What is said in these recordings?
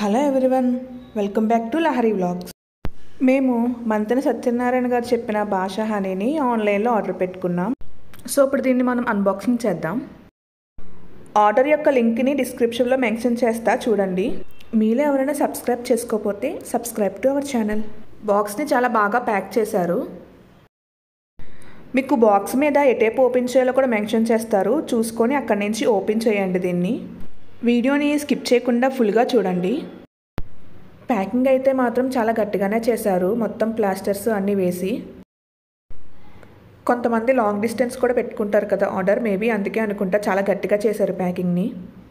Hello everyone, welcome back to Lahari vlogs. మేము మంతెన సత్యనారాయణ గారు చెప్పిన భాష హనీని ఆన్లైన్లో ఆర్డర్ పెట్టుకున్నాం. సో ఇప్పుడు దీన్ని మనం అన్బాక్సింగ్ చేద్దాం. ఆర్డర్ యొక్క లింక్ని డిస్క్రిప్షన్లో మెన్షన్ చేస్తా, చూడండి. మీలో ఎవరైనా సబ్స్క్రైబ్ చేసుకోకపోతే సబ్స్క్రైబ్ టు అవర్ ఛానల్. బాక్స్ని చాలా బాగా ప్యాక్ చేశారు. మీకు బాక్స్ మీద ఎటేపు ఓపెన్ చేయాలో కూడా మెన్షన్ చేస్తారు, చూసుకొని అక్కడి నుంచి ఓపెన్ చేయండి. దీన్ని వీడియోని స్కిప్ చేయకుండా ఫుల్గా చూడండి. ప్యాకింగ్ అయితే మాత్రం చాలా గట్టిగానే చేశారు, మొత్తం ప్లాస్టర్స్ అన్నీ వేసి. కొంతమంది లాంగ్ డిస్టెన్స్ కూడా పెట్టుకుంటారు కదా ఆర్డర్, మేబీ అందుకే అనుకుంటా చాలా గట్టిగా చేశారు ప్యాకింగ్ని.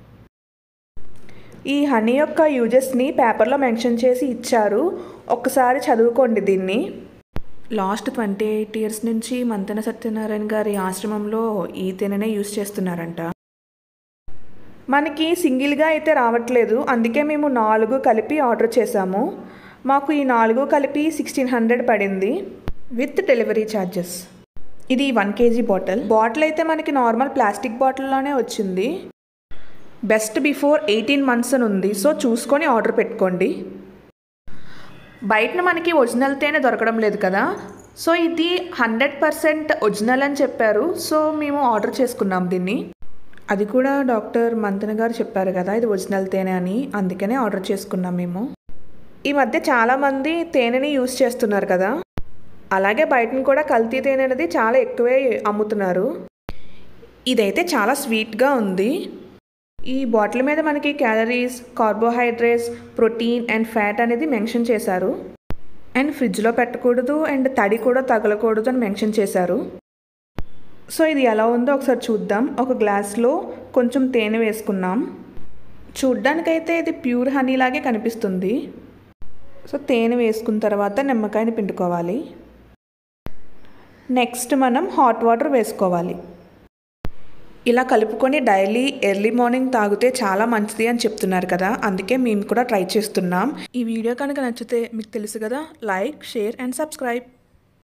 ఈ హనీ యొక్క యూజెస్ని పేపర్లో మెన్షన్ చేసి ఇచ్చారు, ఒక్కసారి చదువుకోండి దీన్ని. లాస్ట్ 28 years నుంచి మంతెన సత్యనారాయణ గారి ఆశ్రమంలో ఈ తేనెనే యూజ్ చేస్తున్నారంట. మనకి సింగిల్గా అయితే రావట్లేదు, అందుకే మేము 4 కలిపి ఆర్డర్ చేసాము. మాకు ఈ 4 కలిపి 1600 పడింది విత్ డెలివరీ ఛార్జెస్. ఇది 1 kg బాటిల్ అయితే మనకి నార్మల్ ప్లాస్టిక్ బాటిల్లోనే వచ్చింది. బెస్ట్ బిఫోర్ 18 months అని ఉంది, సో చూసుకొని ఆర్డర్ పెట్టుకోండి. బయటన మనకి ఒరిజినల్ తేనె దొరకడం లేదు కదా, సో ఇది 100% ఒరిజినల్ అని చెప్పారు, సో మేము ఆర్డర్ చేసుకున్నాం దీన్ని. అది కూడా డాక్టర్ మంతెన గారు చెప్పారు కదా ఇది ఒరిజినల్ తేనె అని, అందుకనే ఆర్డర్ చేసుకున్నాం మేము. ఈ మధ్య చాలామంది తేనెని యూజ్ చేస్తున్నారు కదా, అలాగే బయటను కూడా కల్తీ తేనె అనేది చాలా ఎక్కువే అమ్ముతున్నారు. ఇదైతే చాలా స్వీట్గా ఉంది. ఈ బాటిల్ మీద మనకి calories, carbohydrates, protein and fat అనేది మెన్షన్ చేశారు. అండ్ ఫ్రిడ్జ్లో పెట్టకూడదు అండ్ తడి కూడా తగలకూడదు అని మెన్షన్ చేశారు. సో ఇది ఎలా ఉందో ఒకసారి చూద్దాం. ఒక గ్లాస్లో కొంచెం తేనె వేసుకున్నాం. చూడ్డానికైతే ఇది ప్యూర్ హనీ లాగే కనిపిస్తుంది. సో తేనె వేసుకున్న తర్వాత నిమ్మకాయని పిండుకోవాలి. నెక్స్ట్ మనం హాట్ వాటర్ వేసుకోవాలి. ఇలా కలుపుకొని డైలీ ఎర్లీ మార్నింగ్ తాగితే చాలా మంచిది అని చెప్తున్నారు కదా, అందుకే మేము కూడా ట్రై చేస్తున్నాం. ఈ వీడియో కనుక నచ్చితే మీకు తెలుసు కదా, లైక్, షేర్ అండ్ సబ్స్క్రైబ్.